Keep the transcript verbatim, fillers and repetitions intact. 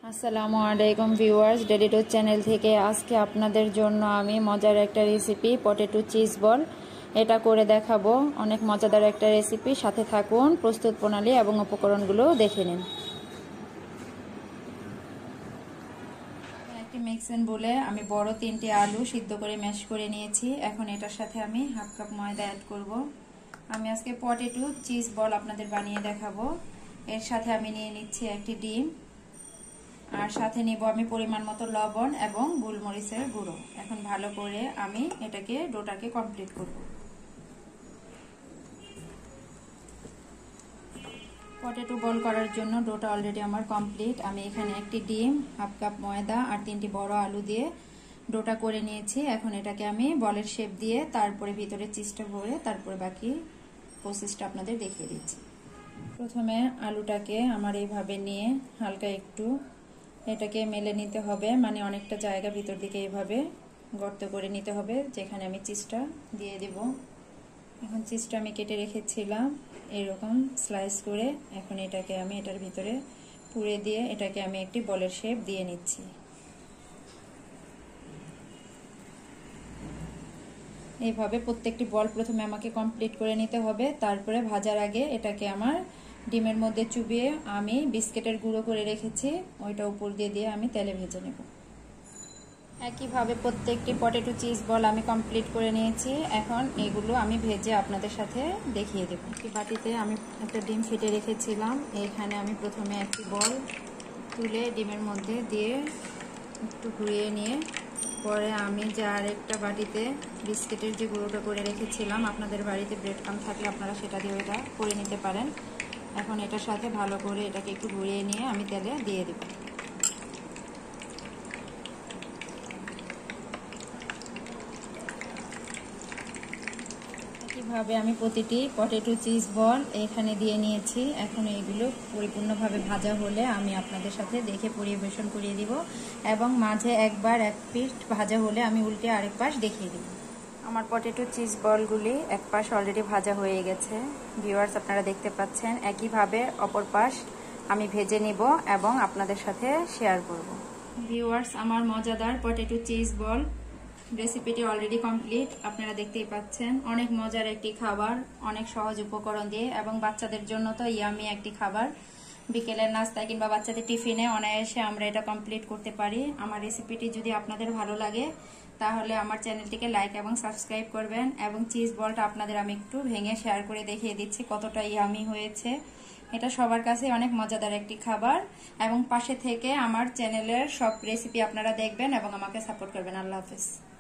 আসসালামু আলাইকুম viewers, daily to channel থেকে আজকে আপনাদের জন্য আমি মজার একটা রেসিপি পটেটো চিজ বল এটা করে দেখাবো। অনেক মজাদার একটা রেসিপি, সাথে থাকুন। প্রস্তুত প্রণালী এবং উপকরণগুলো দেখে নিন। একটি মিক্সিং বলে আমি বড় তিনটে আলু সিদ্ধ করে ম্যাশ করে নিয়েছি। এখন এটার সাথে আমি হাফ কাপ ময়দা অ্যাড করব। আমি আজকে পটেটো চিজ বল আপনাদের বানিয়ে দেখাবো। এর সাথে আমি নিয়ে নিচ্ছি একটি ডিম, আর সাথে নিব আমি পরিমাণ মতো লবণ এবং গোলমরিচের গুঁড়ো। এখন ভালো করে আমি এটাকে ডোটাকে কমপ্লিট করব। পটেটো বল করার জন্য ডোটা অলরেডি আমার কমপ্লিট। আমি এখানে একটি ডিম, হাফ কাপ ময়দা আর তিনটি বড় আলু দিয়ে ডোটা করে নিয়েছি। এখন এটাকে আমি বলের শেপ দিয়ে তারপরে ভিতরে চিজটা ভরে তারপরে বাকি প্রসেসটা আপনাদের দেখিয়ে দিচ্ছি। প্রথমে আলুটাকে আমার এইভাবে নিয়ে হালকা একটু এটাকে মেলে নিতে হবে, মানে অনেকটা জায়গা ভিতর দিকে এইভাবে গর্ত করে নিতে হবে, যেখানে আমি চিজটা দিয়ে দেব। এখন চিজটা আমি কেটে রেখেছিলাম এরকম স্লাইস করে। এখন এটাকে আমি এটার ভিতরে পুরে দিয়ে এটাকে আমি একটি বলের শেপ দিয়ে নিচ্ছি। এইভাবে প্রত্যেকটি বল প্রথমে আমাকে কমপ্লিট করে নিতে হবে। তারপরে ভাজার আগে এটাকে আমার ডিমের মধ্যে চুবিয়ে আমি বিস্কিটের গুঁড়ো করে রেখেছি, ওইটা উপর দিয়ে দিয়ে আমি তেলে ভেজে নেব। একইভাবে প্রত্যেকটি পটেটো চিজ বল আমি কমপ্লিট করে নিয়েছি। এখন এগুলো আমি ভেজে আপনাদের সাথে দেখিয়ে দেব। একটি বাটিতে আমি একটা ডিম ফেটে রেখেছিলাম। এখানে আমি প্রথমে একটি বল তুলে ডিমের মধ্যে দিয়ে একটু ঘুরিয়ে নিয়ে পরে আমি যে আরেকটা বাটিতে বিস্কিটের যে গুঁড়োটা করে রেখেছিলাম, আপনাদের বাড়িতে ব্রেড ক্রাম্ব থাকলে আপনারা সেটা দিয়ে এটা করে নিতে পারেন। এখন এটার সাথে ভালো করে এটাকে একটু ঘুরিয়ে নিয়ে আমি তেলে দিয়ে দেব। একইভাবে আমি প্রতিটি পটেটো চিজ বল এখানে দিয়ে নিয়েছি। এখন এইগুলো পরিপূর্ণভাবে ভাজা হলে আমি আপনাদের সাথে দেখে পরিবেশন করিয়ে দিব, এবং মাঝে একবার এক পিঠ ভাজা হলে আমি উল্টে আরেক পাশ দেখিয়ে দিব। আমার পটেটো চিজ বলগুলি এক পাশ অলরেডি ভাজা হয়ে গেছে ভিউয়ার্স, আপনারা দেখতে পাচ্ছেন। একইভাবে অপর পাশ আমি ভেজে নিব এবং আপনাদের সাথে শেয়ার করব। ভিউয়ার্স, আমার মজাদার পটেটো চিজ বল রেসিপিটি অলরেডি কমপ্লিট, আপনারা দেখতেই পাচ্ছেন। অনেক মজার একটি খাবার, অনেক সহজ উপকরণ দিয়ে, এবং বাচ্চাদের জন্য তো ইয়ামি একটি খাবার। বিকেলের নাস্তায় কিংবা বাচ্চাদের টিফিনে অনায়াসে আমরা এটা কমপ্লিট করতে পারি। আমার রেসিপিটি যদি আপনাদের ভালো লাগে তাহলে আমার চ্যানেলটিকে লাইক এবং সাবস্ক্রাইব করবেন। এবং চিজ বলটা আপনাদের আমি একটু ভেঙে শেয়ার করে দেখিয়ে দিচ্ছি কতটা ইয়ামি হয়েছে। এটা সবার কাছে অনেক মজাদার একটি খাবার, এবং পাশে থেকে আমার চ্যানেলের সব রেসিপি আপনারা দেখবেন এবং আমাকে সাপোর্ট করবেন। আল্লাহ হাফেজ।